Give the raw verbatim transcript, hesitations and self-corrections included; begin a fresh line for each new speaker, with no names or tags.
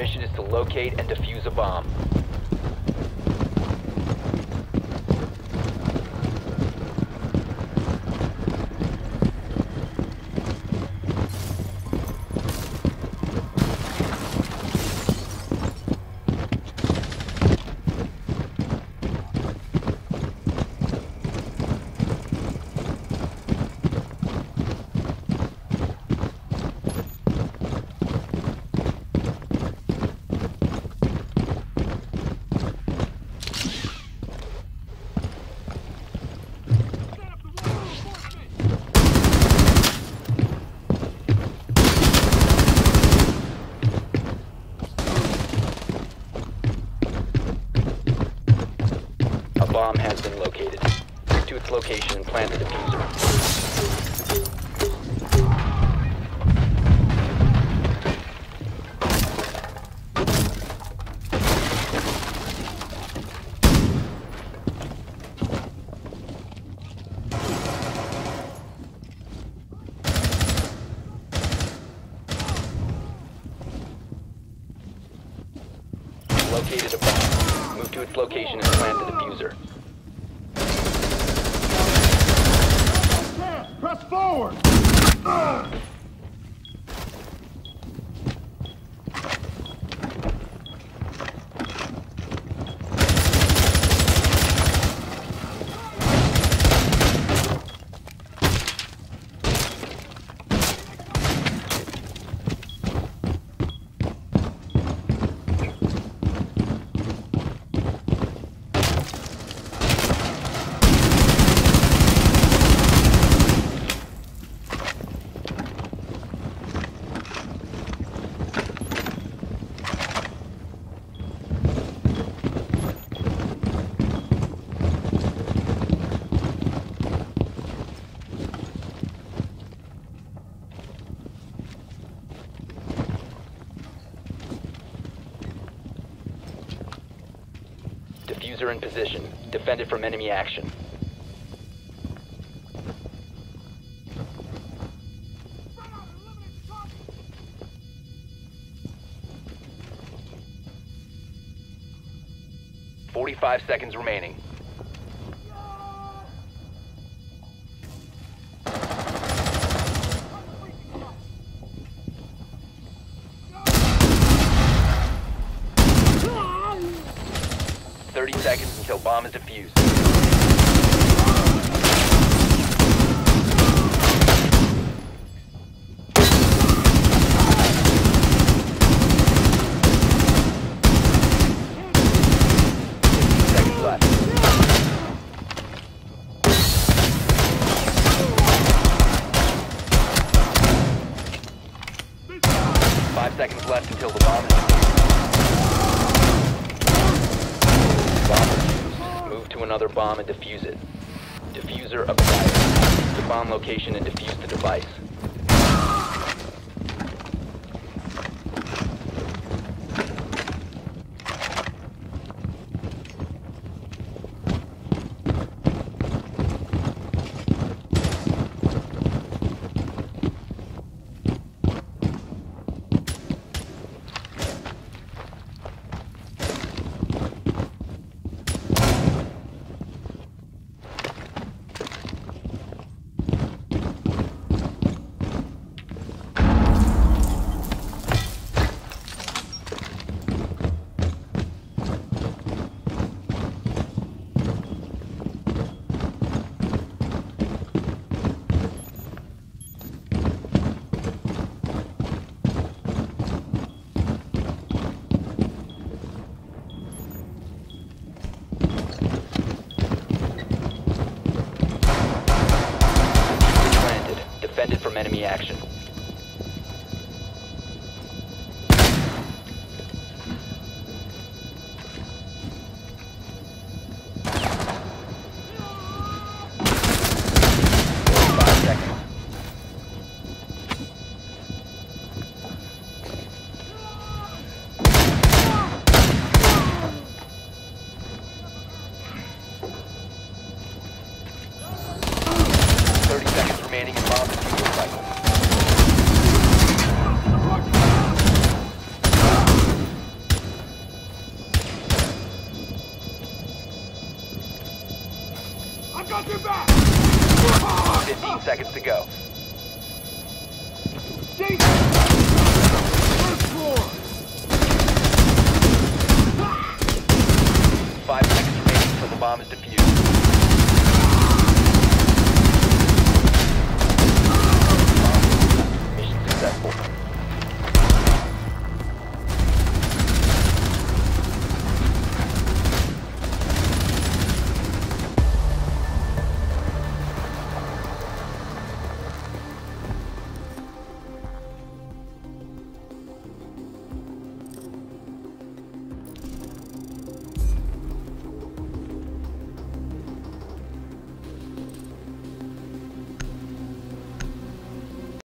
mission is to locate and defuse a bomb. Bomb has been located. Move to its location and plant the diffuser. Located a bomb. Move to its location and plant the diffuser.
Press forward! Uh. Diffuser in position. Defend it from enemy action. Forty-five seconds remaining. Thirty seconds until bomb is defused. Seconds left. Five seconds left until the bomb is defused. Bomb defused. Move to another bomb and defuse it. Diffuser acquired. Use the bomb location and defuse the device. From enemy action. Five seconds. Thirty seconds remaining in bomb defusal cycle.
got your back!
fifteen seconds to go.
Jason! First floor!
Five seconds remaining until the bomb is defused.